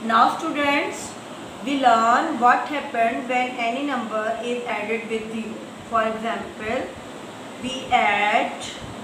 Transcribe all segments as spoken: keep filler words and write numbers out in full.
Now students, we learn what happened when any number is added with zero. For example, we add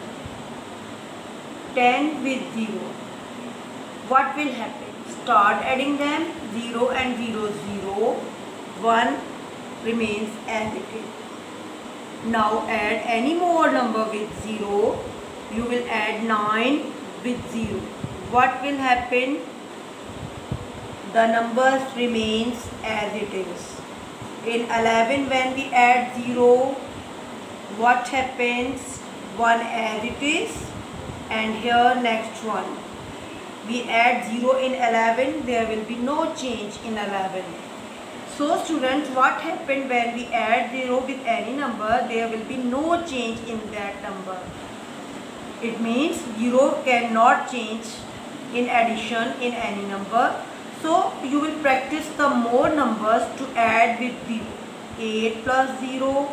ten with zero. What will happen? Start adding them. zero and zero, zero. one remains as it is. Now add any more number with zero. You will add nine with zero. What will happen? The numbers remains as it is. In eleven, when we add zero, what happens? one as it is, and here next one. We add zero in eleven, there will be no change in eleven. So students, what happened when we add zero with any number? There will be no change in that number. It means zero cannot change in addition in any number. So you will practice the more numbers to add with zero. eight plus zero,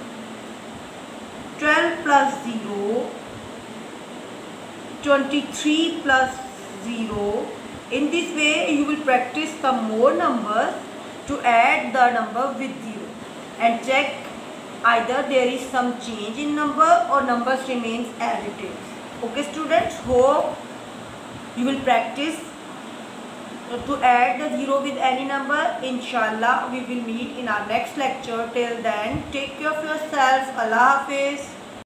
twelve plus zero, twenty-three plus zero. In this way you will practice the more numbers to add the number with zero and check either there is some change in number or numbers remains as it is. Okay students, hope you will practice to add the zero with any number. Inshallah we will meet in our next lecture. Till then, take care of yourselves. Allah Hafiz.